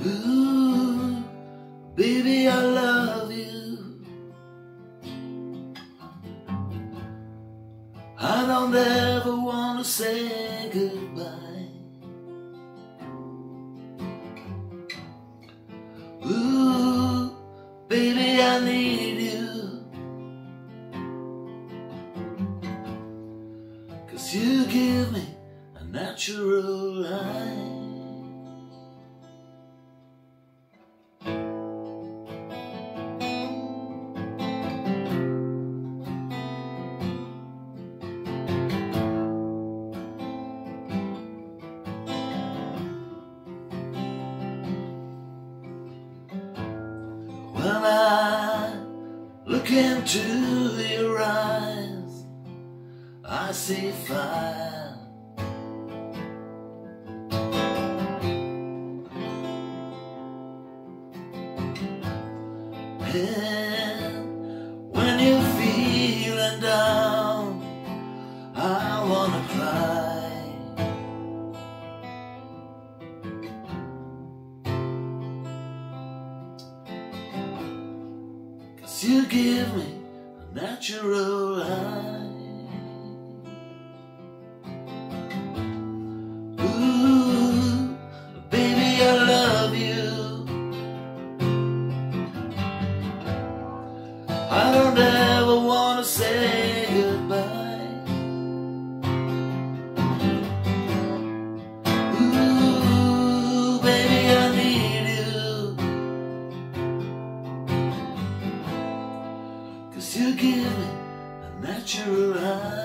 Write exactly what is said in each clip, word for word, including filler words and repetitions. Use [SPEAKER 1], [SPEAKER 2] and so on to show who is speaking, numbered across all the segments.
[SPEAKER 1] Ooh, baby, I love you. I don't ever want to say goodbye. Ooh, baby, I need you. 'Cause you give me a natural high. When I look into your eyes, I see fire. And when you're feeling down, I wanna cry. You give me a natural high. Ooh, baby, I love you. I don't ever want to say goodbye. Ooh, baby, I need you. 'Cause you give me a natural high.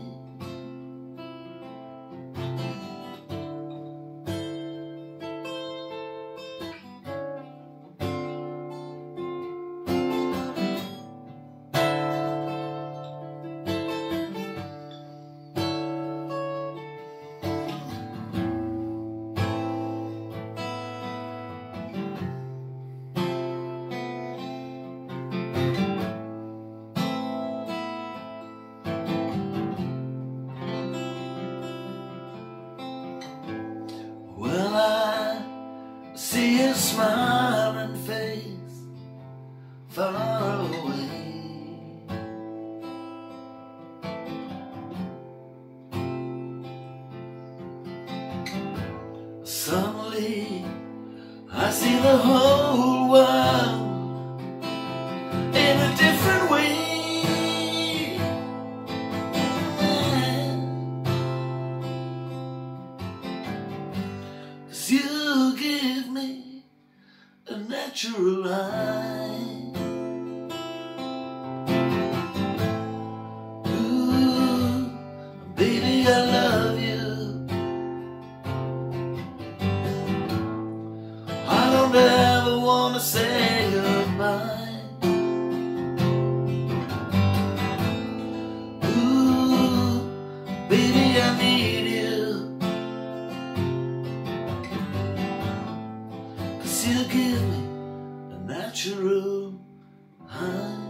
[SPEAKER 1] Well, I see your smiling face far away. Suddenly, I see the whole world in a different way. You give me a natural high. Ooh, baby, I love you. I don't ever want to say goodbye. Ooh, baby, I need you. You give me a natural high.